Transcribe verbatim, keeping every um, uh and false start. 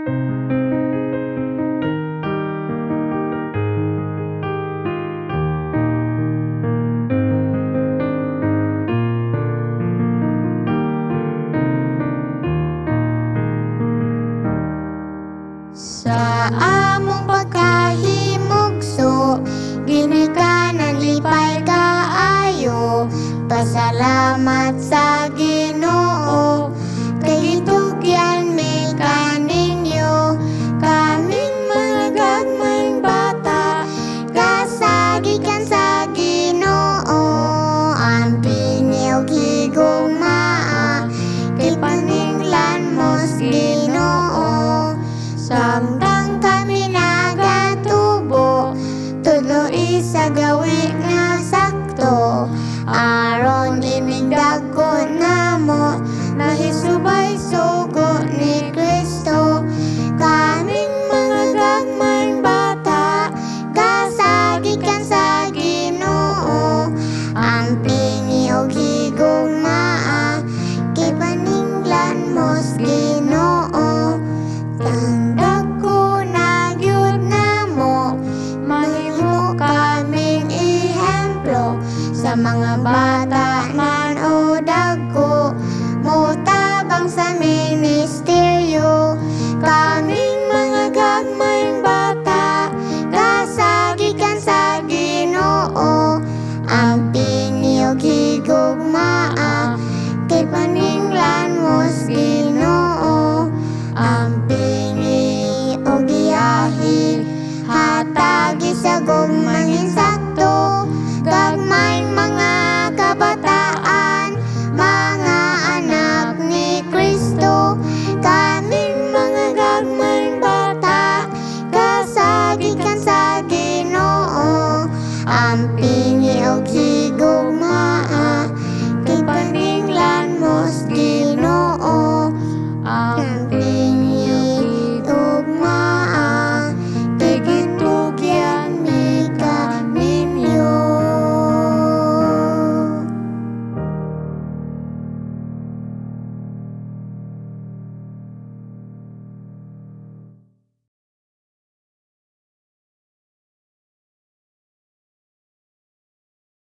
Sa among pagkahimugso, ginikanan lipay kaayo. Pasalamat sa Ginoo, kay gitugyan mi kaninyo. Kaming mga gagmayng bata, kasagikan sa Ginoo. Ang piniyog higugmaa, kay paninglan mos Ginoo. Sang